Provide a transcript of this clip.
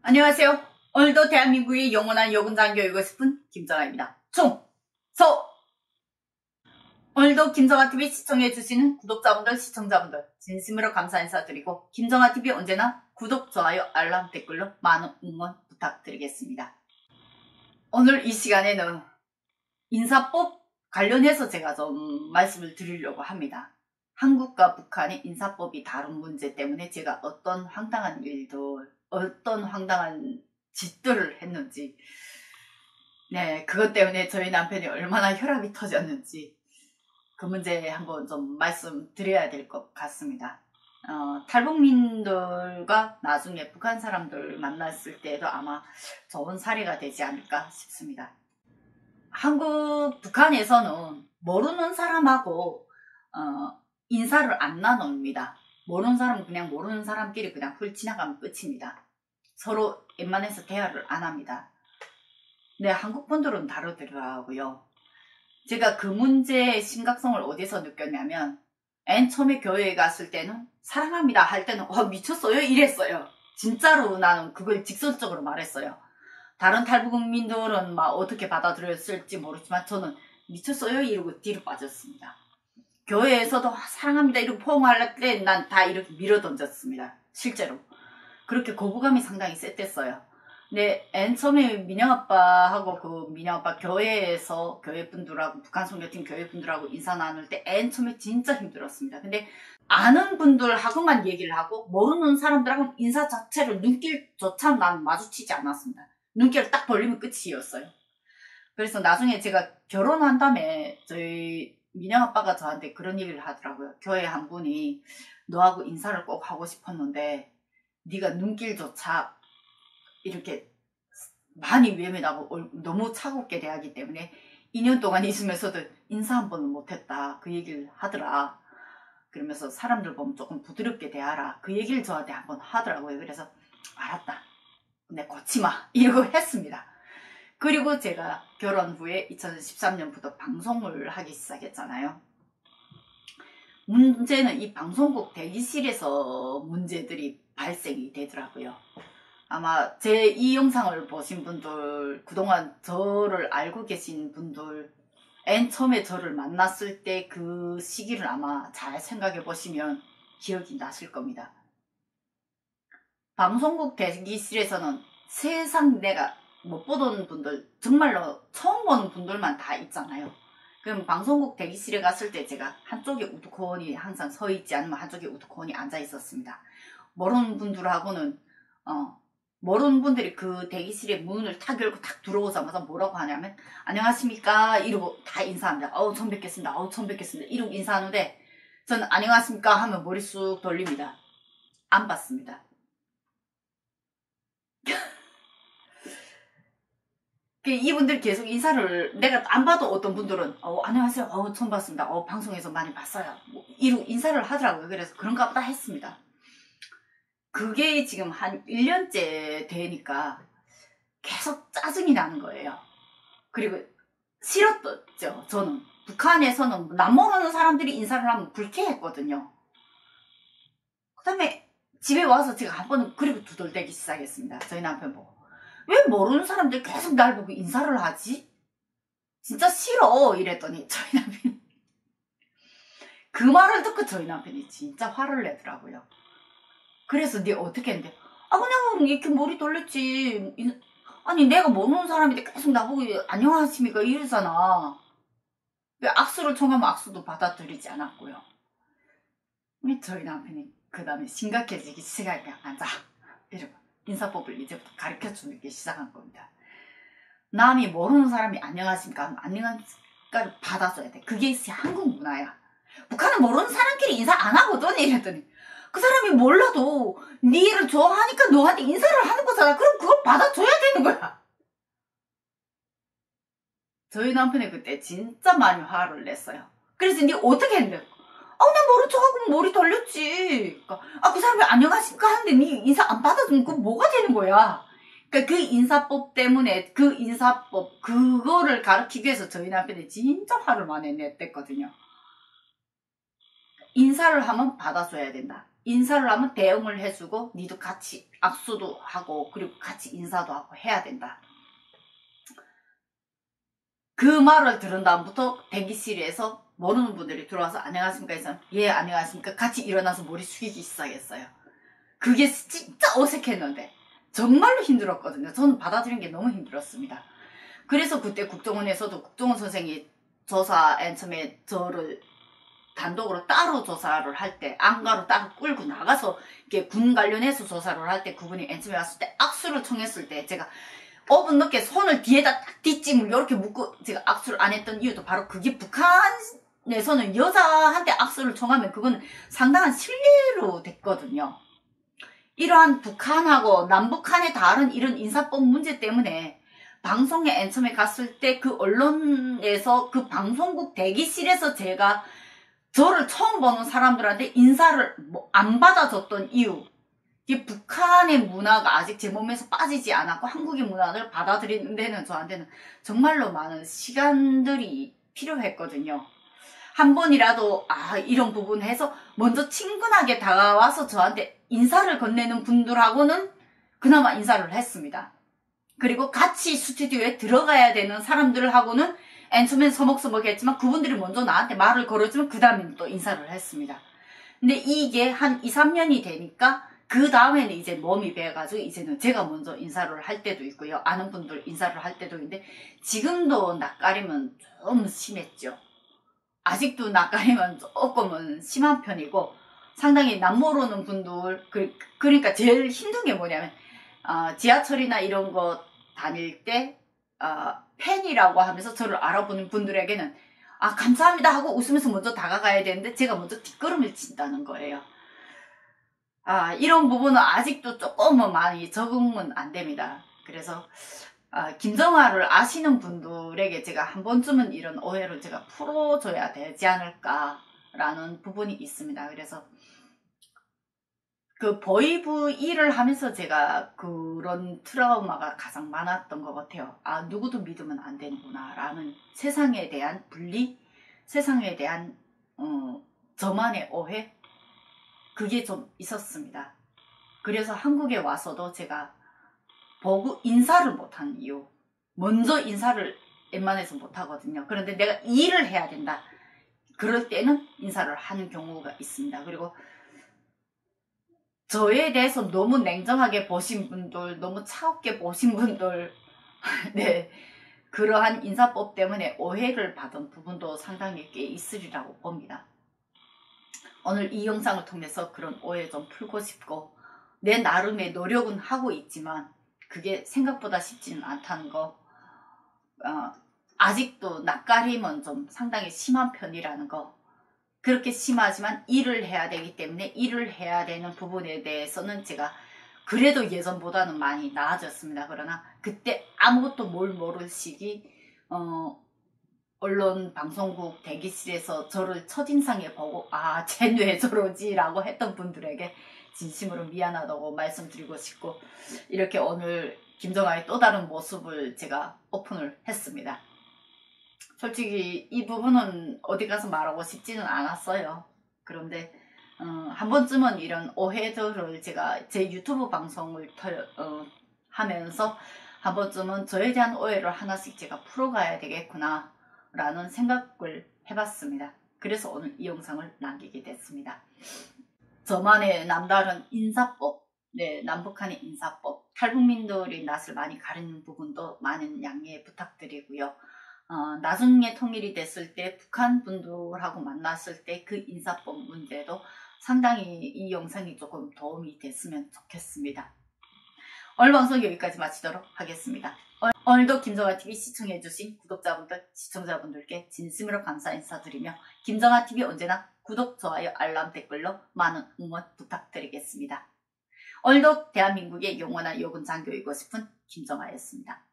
안녕하세요. 오늘도 대한민국의 영원한 여군장 교육을 싶은 김정아입니다. 충서! 오늘도 김정아TV 시청해주시는 구독자분들, 시청자분들 진심으로 감사 인사드리고 김정아TV 언제나 구독, 좋아요, 알람, 댓글로 많은 응원 부탁드리겠습니다. 오늘 이 시간에는 인사법 관련해서 제가 좀 말씀을 드리려고 합니다. 한국과 북한의 인사법이 다른 문제 때문에 제가 어떤 황당한 일들, 어떤 황당한 짓들을 했는지, 네, 그것 때문에 저희 남편이 얼마나 혈압이 터졌는지 그 문제에 한번 좀 말씀드려야 될 것 같습니다. 탈북민들과 나중에 북한 사람들 만났을 때도 아마 좋은 사례가 되지 않을까 싶습니다. 한국, 북한에서는 모르는 사람하고 인사를 안 나눕니다. 모르는 사람은 그냥 모르는 사람끼리 그냥 훌 지나가면 끝입니다. 서로 웬만해서 대화를 안 합니다. 근데 한국 분들은 다르더라고요. 제가 그 문제의 심각성을 어디서 느꼈냐면 맨 처음에 교회에 갔을 때는 사랑합니다 할 때는 미쳤어요 이랬어요. 진짜로 나는 그걸 직설적으로 말했어요. 다른 탈북민들은 막 어떻게 받아들였을지 모르지만 저는 미쳤어요 이러고 뒤로 빠졌습니다. 교회에서도 사랑합니다 이러고 포옹할 때 난 다 이렇게 밀어 던졌습니다. 실제로 그렇게 거부감이 상당히 셌댔어요. 근데 맨 처음에 민영아빠하고 그 민영아빠 교회에서 교회분들하고 북한 선교팀 교회분들하고 인사 나눌 때 맨 처음에 진짜 힘들었습니다. 근데 아는 분들하고만 얘기를 하고 모르는 사람들하고 인사 자체를 눈길조차 난 마주치지 않았습니다. 눈길을 딱 벌리면 끝이었어요. 그래서 나중에 제가 결혼한 다음에 저희 민영아빠가 저한테 그런 얘기를 하더라고요. 교회 한 분이 너하고 인사를 꼭 하고 싶었는데 네가 눈길조차 이렇게 많이 외면하고 너무 차갑게 대하기 때문에 2년 동안 있으면서도 인사 한 번은 못했다 그 얘기를 하더라. 그러면서 사람들 보면 조금 부드럽게 대하라 그 얘기를 저한테 한번 하더라고요. 그래서 알았다 근데 고치마 이러고 했습니다. 그리고 제가 결혼 후에 2013년부터 방송을 하기 시작했잖아요. 문제는 이 방송국 대기실에서 문제들이 발생이 되더라고요. 아마 제 이 영상을 보신 분들, 그동안 저를 알고 계신 분들, 맨 처음에 저를 만났을 때 그 시기를 아마 잘 생각해 보시면 기억이 나실 겁니다. 방송국 대기실에서는 세상 내가 못 보던 분들, 정말로 처음 보는 분들만 다 있잖아요. 그럼 방송국 대기실에 갔을 때 제가 한쪽에 우두커니 항상 서 있지 않으면 한쪽에 우두커니 앉아 있었습니다. 모르는 분들하고는 모르는 분들이 그 대기실의 문을 탁 열고 탁 들어오자마자 뭐라고 하냐면 안녕하십니까 이러고 다 인사합니다. 처음 뵙겠습니다. 처음 뵙겠습니다. 이러고 인사하는데 저는 안녕하십니까 하면 머리 쑥 돌립니다. 안 받습니다. 이분들 계속 인사를 내가 안 봐도 어떤 분들은 안녕하세요 처음 봤습니다 방송에서 많이 봤어요 이러고 인사를 하더라고요. 그래서 그런가 보다 했습니다. 그게 지금 한 1년째 되니까 계속 짜증이 나는 거예요. 그리고 싫었죠. 저는 북한에서는 남 모르는 사람들이 인사를 하면 불쾌했거든요. 그 다음에 집에 와서 제가 한 번은 그리고 두들대기 시작했습니다. 저희 남편 보고 왜 모르는 사람들 계속 날 보고 인사를 하지? 진짜 싫어 이랬더니 저희 남편이 그 말을 듣고 저희 남편이 진짜 화를 내더라고요. 그래서 네 어떻게 했는데 그냥 이렇게 머리 돌렸지. 아니 내가 모르는 사람인데 계속 나보고 안녕하십니까 이러잖아. 악수를 청하면 악수도 받아들이지 않았고요. 저희 남편이 그 다음에 심각해지기 시작하니까 이러고 인사법을 이제부터 가르쳐주는 게 시작한 겁니다. 남이 모르는 사람이 안녕하십니까 하면 안녕하십니까를 받아줘야 돼. 그게 한국 문화야. 북한은 모르는 사람끼리 인사 안 하거든 이랬더니 그 사람이 몰라도 네 일을 좋아하니까 너한테 인사를 하는 거잖아. 그럼 그걸 받아줘야 되는 거야. 저희 남편이 그때 진짜 많이 화를 냈어요. 그래서 네 어떻게 했는데 난 모른 척하고 머리 돌렸지. 그러니까 그 사람이 안녕하십니까 하는데 네 인사 안 받아주면 그거 뭐가 되는 거야. 그러니까 그 인사법 때문에 그 인사법 그거를 가르치기 위해서 저희 남편이 진짜 화를 많이 냈댔거든요. 인사를 하면 받아줘야 된다. 인사를 하면 대응을 해주고 니도 같이 악수도 하고 그리고 같이 인사도 하고 해야 된다. 그 말을 들은 다음부터 대기실에서 모르는 분들이 들어와서 안녕하십니까 해서 예 안녕하십니까 같이 일어나서 머리 숙이기 시작했어요. 그게 진짜 어색했는데 정말로 힘들었거든요. 저는 받아들인 게 너무 힘들었습니다. 그래서 그때 국정원에서도 국정원 선생이 조사 맨 처음에 저를 단독으로 따로 조사를 할 때 안가로 따로 끌고 나가서 이렇게 군 관련해서 조사를 할 때 그분이 맨 처음에 왔을 때 악수를 청했을 때 제가 5분 넘게 손을 뒤에다 딱 뒷짐을 이렇게 묶고 제가 악수를 안 했던 이유도 바로 그게 북한에서는 여자한테 악수를 청하면 그거는 상당한 신뢰로 됐거든요. 이러한 북한하고 남북한의 다른 이런 인사법 문제 때문에 방송에 맨 처음에 갔을 때 그 언론에서 그 방송국 대기실에서 제가 저를 처음 보는 사람들한테 인사를 안 받아줬던 이유, 이 북한의 문화가 아직 제 몸에서 빠지지 않았고 한국의 문화를 받아들이는 데는 저한테는 정말로 많은 시간들이 필요했거든요. 한 번이라도 이런 부분 해서 먼저 친근하게 다가와서 저한테 인사를 건네는 분들하고는 그나마 인사를 했습니다. 그리고 같이 스튜디오에 들어가야 되는 사람들하고는 맨 처음엔 서먹서먹했지만 그분들이 먼저 나한테 말을 걸어주면 그 다음에는 또 인사를 했습니다. 근데 이게 한 2, 3년이 되니까 그 다음에는 이제 몸이 배워가지고 이제는 제가 먼저 인사를 할 때도 있고요. 아는 분들 인사를 할 때도 있는데 지금도 낯가림은 좀 심했죠. 아직도 낯가림은 조금은 심한 편이고 상당히 남 모르는 분들 그러니까 제일 힘든 게 뭐냐면 지하철이나 이런 거 다닐 때 팬이라고 하면서 저를 알아보는 분들에게는 감사합니다 하고 웃으면서 먼저 다가가야 되는데 제가 먼저 뒷걸음을 친다는 거예요. 이런 부분은 아직도 조금은 많이 적응은 안 됩니다. 그래서 김정아를 아시는 분들에게 제가 한 번쯤은 이런 오해를 제가 풀어줘야 되지 않을까라는 부분이 있습니다. 그래서 그 보이브 일을 하면서 제가 그런 트라우마가 가장 많았던 것 같아요. 누구도 믿으면 안 되는구나 라는 세상에 대한 분리, 세상에 대한 저만의 오해, 그게 좀 있었습니다. 그래서 한국에 와서도 제가 보고 인사를 못한 이유, 먼저 인사를 웬만해서 못하거든요. 그런데 내가 일을 해야 된다. 그럴 때는 인사를 하는 경우가 있습니다. 그리고 저에 대해서 너무 냉정하게 보신 분들, 너무 차갑게 보신 분들, 네, 그러한 인사법 때문에 오해를 받은 부분도 상당히 꽤 있으리라고 봅니다. 오늘 이 영상을 통해서 그런 오해 좀 풀고 싶고 내 나름의 노력은 하고 있지만 그게 생각보다 쉽지는 않다는 거, 아직도 낯가림은 좀 상당히 심한 편이라는 거, 그렇게 심하지만 일을 해야 되기 때문에 일을 해야 되는 부분에 대해서는 제가 그래도 예전보다는 많이 나아졌습니다. 그러나 그때 아무것도 뭘 모를 시기 언론 방송국 대기실에서 저를 첫인상에 보고 쟤는 왜 저러지 라고 했던 분들에게 진심으로 미안하다고 말씀드리고 싶고 이렇게 오늘 김정아의 또 다른 모습을 제가 오픈을 했습니다. 솔직히 이 부분은 어디 가서 말하고 싶지는 않았어요. 그런데 한 번쯤은 이런 오해들을 제가 제 유튜브 방송을 하면서 한 번쯤은 저에 대한 오해를 하나씩 제가 풀어가야 되겠구나 라는 생각을 해봤습니다. 그래서 오늘 이 영상을 남기게 됐습니다. 저만의 남다른 인사법, 네, 남북한의 인사법, 탈북민들이 낯을 많이 가리는 부분도 많은 양해 부탁드리고요. 나중에 통일이 됐을 때 북한 분들하고 만났을 때 그 인사법 문제도 상당히 이 영상이 조금 도움이 됐으면 좋겠습니다. 오늘 방송 여기까지 마치도록 하겠습니다. 오늘도 김정아TV 시청해주신 구독자분들, 시청자분들께 진심으로 감사 인사드리며 김정아TV 언제나 구독, 좋아요, 알람, 댓글로 많은 응원 부탁드리겠습니다. 오늘도 대한민국의 영원한 여군 장교이고 싶은 김정아였습니다.